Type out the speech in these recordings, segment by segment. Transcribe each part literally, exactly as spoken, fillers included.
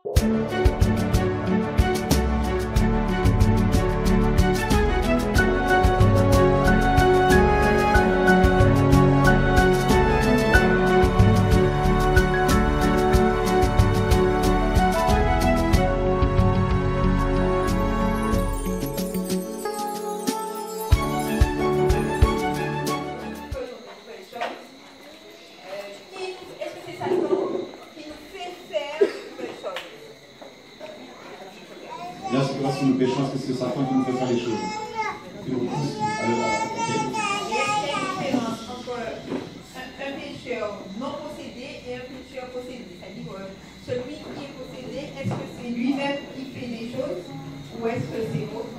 Si nous péchons, est-ce que c'est Satan qui nous fait faire les choses, qui nous pousse à le faire? Il y a une différence entre un, un pécheur non possédé et un pécheur possédé. C'est-à-dire euh, celui qui est possédé, est-ce que c'est lui-même qui fait les choses ou est-ce que c'est l'autre?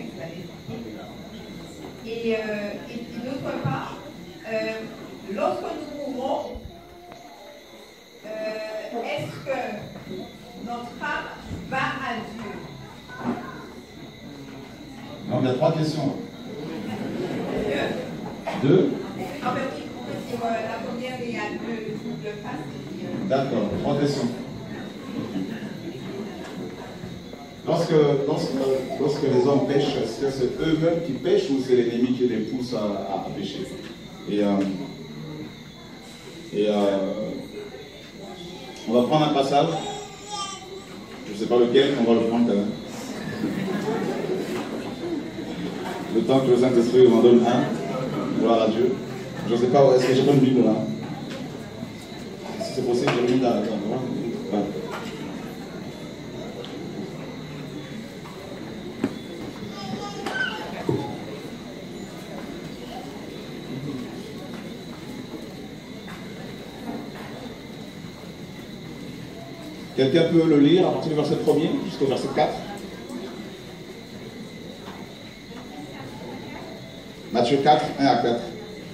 Et, euh, et, et d'autre part, euh, lorsque nous mourons, euh, est-ce que notre âme va à Dieu? Alors, il y a trois questions. Deux. En fait, oui, la première, il y a deux doubles faces. D'accord, trois questions. Lorsque, lorsque, lorsque les hommes pêchent, est-ce que c'est eux-mêmes qui pêchent ou c'est l'ennemi qui les pousse à, à pêcher? Et, euh, et euh, on va prendre un passage. Je ne sais pas lequel, on va le prendre quand même. Le temps que le Saint-Esprit m'en donne un, gloire à Dieu. Je ne sais pas, est-ce que j'ai pas une Bible là? Si c'est possible, j'ai une Bible là. Ouais. Quelqu'un peut le lire à partir du verset premier jusqu'au verset quatre? Matthieu quatre, un à quatre.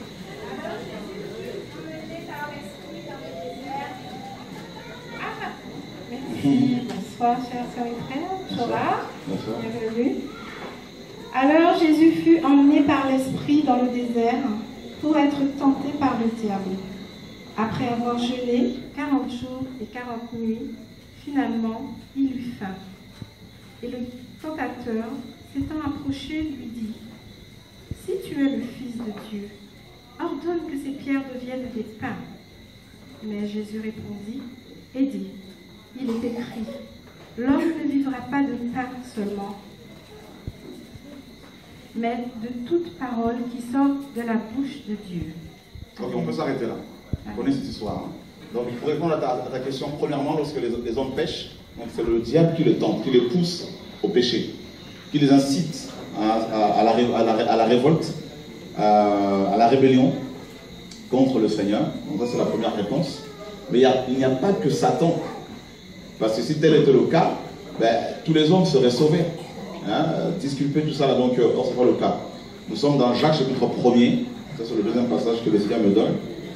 Merci, bonsoir chers sœurs et frères. Bonsoir. Bienvenue. Alors Jésus fut emmené par l'Esprit dans le désert pour être tenté par le diable. Après avoir jeûné quarante jours et quarante nuits, finalement il eut faim. Et le tentateur, s'étant approché, lui dit: si tu es le Fils de Dieu, ordonne que ces pierres deviennent des pains. Mais Jésus répondit et dit: il est écrit, l'homme ne vivra pas de pain seulement, mais de toute parole qui sort de la bouche de Dieu. Ok, on peut s'arrêter là. On connaît cette histoire. Hein. Donc, pour répondre à ta, à ta question, premièrement, lorsque les, les hommes pêchent, c'est le diable qui les tente, qui les pousse au péché, qui les incite à, à, à, la, à, la, à la révolte, à, à la rébellion contre le Seigneur. Donc, ça, c'est la première réponse. Mais il n'y a, a pas que Satan. Parce que si tel était le cas, ben, tous les hommes seraient sauvés. Hein, disculper tout ça là, donc, or, ce n'est pas le cas. Nous sommes dans Jacques chapitre premier. Ça, c'est le deuxième passage que le Seigneur me donne.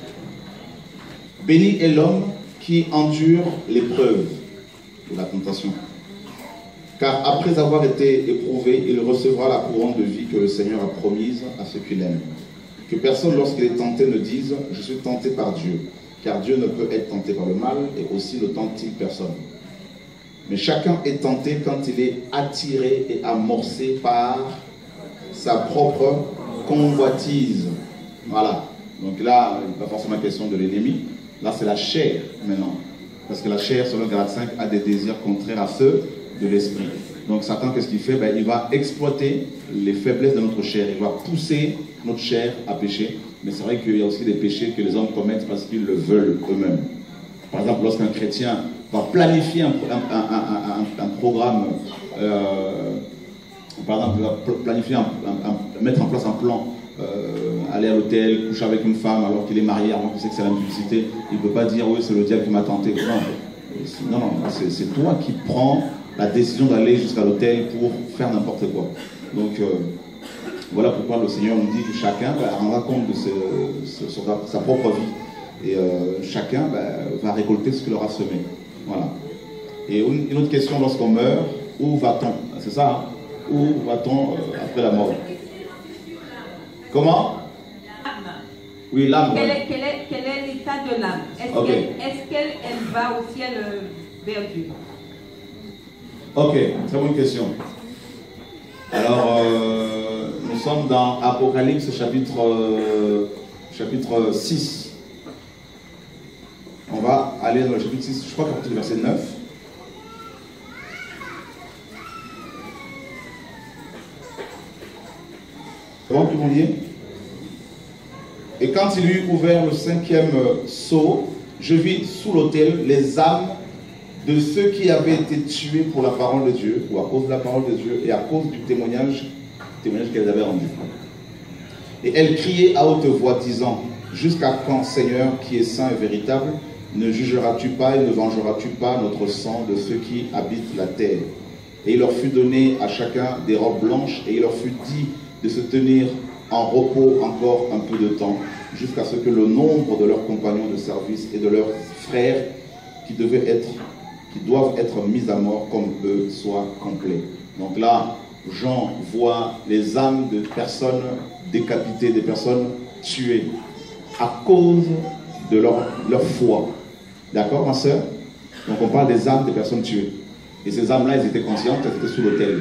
Béni est l'homme qui endure l'épreuve de la tentation. Car après avoir été éprouvé, il recevra la couronne de vie que le Seigneur a promise à ceux qui l'aiment. Que personne, lorsqu'il est tenté, ne dise « Je suis tenté par Dieu ». Car Dieu ne peut être tenté par le mal, et aussi ne tente-t-il personne. Mais chacun est tenté quand il est attiré et amorcé par sa propre convoitise. Voilà. Donc là, il n'est pas forcément question de l'ennemi. Là, c'est la chair maintenant. Parce que la chair, selon Galates cinq, a des désirs contraires à ceux de l'esprit. Donc Satan, qu'est-ce qu'il fait? Ben, il va exploiter les faiblesses de notre chair. Il va pousser notre chair à pécher. Mais c'est vrai qu'il y a aussi des péchés que les hommes commettent parce qu'ils le veulent eux-mêmes. Par exemple, lorsqu'un chrétien va planifier un, un, un, un, un programme, euh, par exemple, va planifier, un, un, un, mettre en place un plan, euh, aller à l'hôtel, coucher avec une femme alors qu'il est marié, alors qu'il sait que c'est l'impudicité, il ne peut pas dire oui, c'est le diable qui m'a tenté. Non, non, non c'est toi qui prends la décision d'aller jusqu'à l'hôtel pour faire n'importe quoi. Donc, euh, voilà pourquoi le Seigneur nous dit que chacun bah, rendra compte de ce, ce, sur sa propre vie. Et euh, chacun bah, va récolter ce qu'il aura semé. Voilà. Et une, une autre question, lorsqu'on meurt, où va-t-on? C'est ça, hein? Où va-t-on euh, après la mort? Comment? L'âme. Oui, l'âme. Quel, Ouais. quel est, quel est l'état de l'âme? Est-ce Okay. qu'elle est qu'elle, elle va au ciel euh, vers Dieu? Ok, très bonne question. Alors, euh, nous sommes dans Apocalypse chapitre, euh, chapitre six. On va aller dans le chapitre six, je crois qu'à partir du verset neuf. C'est bon, tout le monde y est? Et quand il eut ouvert le cinquième sceau, je vis sous l'autel les âmes de ceux qui avaient été tués pour la parole de Dieu, ou à cause de la parole de Dieu, et à cause du témoignage, témoignage qu'elles avaient rendu. Et elles criaient à haute voix, disant, jusqu'à quand, Seigneur, qui est saint et véritable, ne jugeras-tu pas et ne vengeras-tu pas notre sang de ceux qui habitent la terre? Et il leur fut donné à chacun des robes blanches, et il leur fut dit de se tenir en repos encore un peu de temps, jusqu'à ce que le nombre de leurs compagnons de service et de leurs frères qui devaient être, qui doivent être mis à mort comme eux soit complet. Donc là, Jean voit les âmes de personnes décapitées, des personnes tuées à cause de leur, leur foi. D'accord, ma soeur? Donc on parle des âmes des personnes tuées. Et ces âmes-là, elles étaient conscientes, elles étaient sous l'autel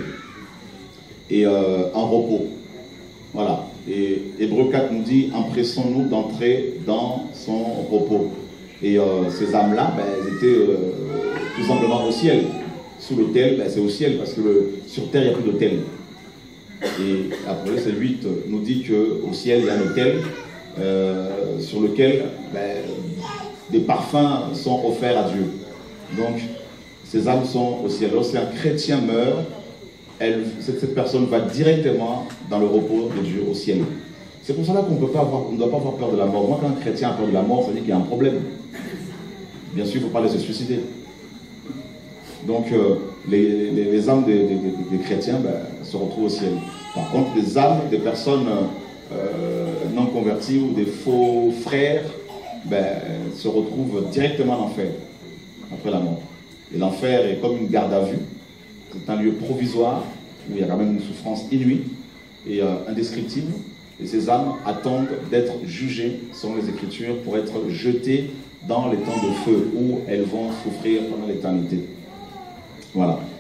et euh, en repos. Voilà. Et Hébreux quatre nous dit, empressons-nous d'entrer dans son repos. Et euh, ces âmes-là, ben, elles étaient euh, tout simplement au ciel. Sous l'autel, ben, c'est au ciel, parce que le, sur terre, il n'y a plus d'autel. Et après, c'est huit nous dit qu'au ciel, il y a un autel euh, sur lequel ben, des parfums sont offerts à Dieu. Donc, ces âmes sont au ciel. Lorsqu'un chrétien meurt, Elle, cette, cette personne va directement dans le repos de Dieu au ciel. C'est pour cela qu'on peut pas avoir, on ne doit pas avoir peur de la mort. Moi, quand un chrétien a peur de la mort, ça veut dire qu'il y a un problème. Bien sûr, il ne faut pas les se suicider. Donc, euh, les, les, les âmes des, des, des, des chrétiens ben, se retrouvent au ciel. Par contre, les âmes des personnes euh, non converties ou des faux frères ben, se retrouvent directement en enfer, après la mort. Et l'enfer est comme une garde à vue. C'est un lieu provisoire où il y a quand même une souffrance inouïe et euh, indescriptible. Et ces âmes attendent d'être jugées selon les Écritures pour être jetées dans les temps de feu où elles vont souffrir pendant l'éternité. Voilà.